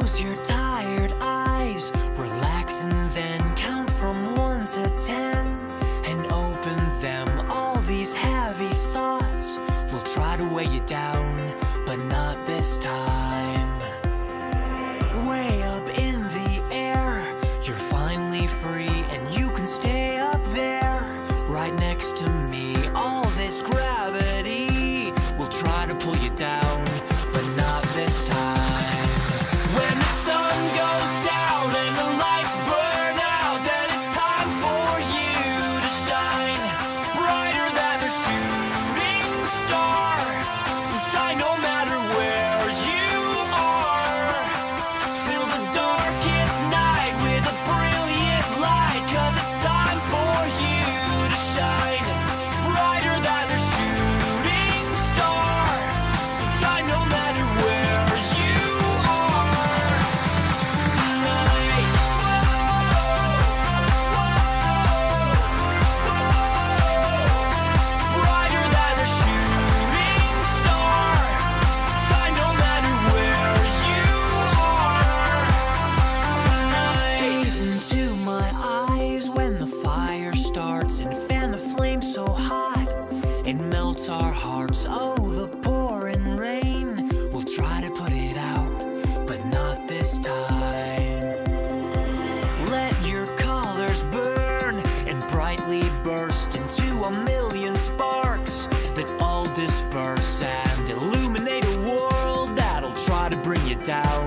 Close your tired eyes, relax and then count from 1 to 10 and open them. All these heavy thoughts will try to weigh you down, but not this time. Way up in the air, you're finally free, and you can stay up there, right next to me. All this gravity will try to pull you down, but not this time. When the sun goes down and the lights burn out, then it's time for you to shine brighter than a shooting star. So shine no matter where you are. Fill the darkest night with a brilliant light, 'cause it's time for you to shine brighter than a shooting star. So shine no matter where you are tonight. Brighter than a shooting star. Shine no matter where you are tonight. Gaze into my eyes when the fire starts, and fan the flame so hot it melts our hearts. Oh, the pouring rain will try to put it out, but not this time. Let your colors burn and brightly burst into a million sparks that all disperse and illuminate a world that'll try to bring you down,